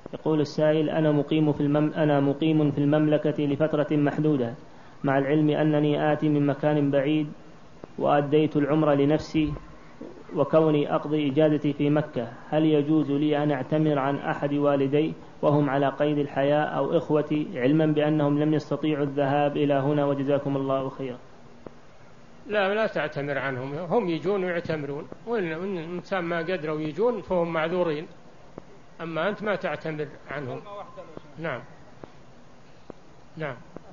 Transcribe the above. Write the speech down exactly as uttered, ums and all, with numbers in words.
يقول السائل: أنا مقيم في المم... أنا مقيم في المملكة لفترة محدودة، مع العلم أنني آتي من مكان بعيد، وأديت العمرة لنفسي، وكوني أقضي إجازتي في مكة، هل يجوز لي أن أعتمر عن أحد والدي وهم على قيد الحياة أو إخوتي، علما بأنهم لم يستطيعوا الذهاب إلى هنا وجزاكم الله خيرا؟ لا لا تعتمر عنهم، هم يجون ويعتمرون، وإن الإنسان ما قدروا يجون فهم معذورين، أما أنت ما تعتمر عنهم. نعم نعم.